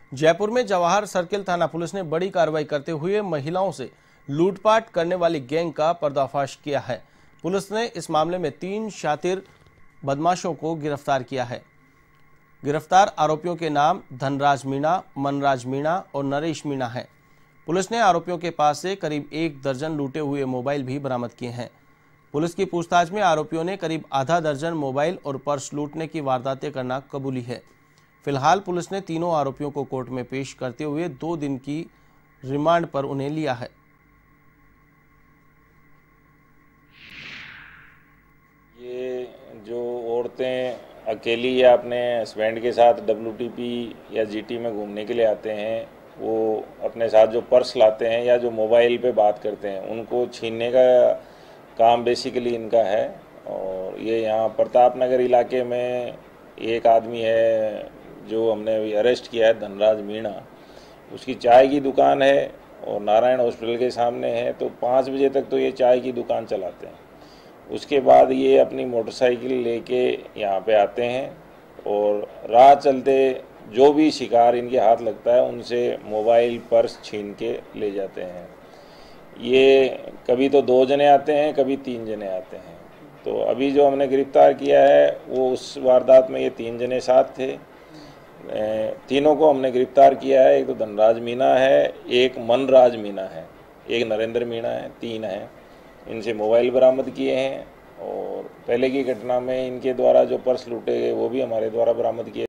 जयपुर में जवाहर सर्किल थाना पुलिस ने बड़ी कार्रवाई करते हुए महिलाओं से लूटपाट करने वाली गैंग का पर्दाफाश किया है। पुलिस ने इस मामले में 3 शातिर बदमाशों को गिरफ्तार किया है। गिरफ्तार आरोपियों के नाम धनराज मीणा, मनराज मीणा और नरेश मीणा हैं। पुलिस ने आरोपियों के पास से करीब 1 दर्जन लूटे हुए मोबाइल भी बरामद किए हैं। पुलिस की पूछताछ में आरोपियों ने करीब आधा दर्जन मोबाइल और पर्स लूटने की वारदातें करना कबूली है। फिलहाल पुलिस ने तीनों आरोपियों को कोर्ट में पेश करते हुए 2 दिन की रिमांड पर उन्हें लिया है। ये जो औरतें अकेली या अपने हस्बैंड के साथ WTP या GT में घूमने के लिए आते हैं, वो अपने साथ जो पर्स लाते हैं या जो मोबाइल पे बात करते हैं, उनको छीनने का काम बेसिकली इनका है। और ये यहाँ प्रताप नगर इलाके में एक आदमी है जो हमने अभी अरेस्ट किया है, धनराज मीणा। उसकी चाय की दुकान है और नारायण हॉस्पिटल के सामने है, तो 5 बजे तक तो ये चाय की दुकान चलाते हैं। उसके बाद ये अपनी मोटरसाइकिल लेके यहाँ पे आते हैं और राह चलते जो भी शिकार इनके हाथ लगता है उनसे मोबाइल पर्स छीन के ले जाते हैं। ये कभी तो 2 जने आते हैं, कभी 3 जने आते हैं। तो अभी जो हमने गिरफ्तार किया है वो उस वारदात में ये 3 जने साथ थे। तीनों को हमने गिरफ्तार किया है। एक तो धनराज मीणा है, एक मनराज मीणा है, एक नरेंद्र मीणा है, 3 हैं। इनसे मोबाइल बरामद किए हैं और पहले की घटना में इनके द्वारा जो पर्स लूटे गए वो भी हमारे द्वारा बरामद किए।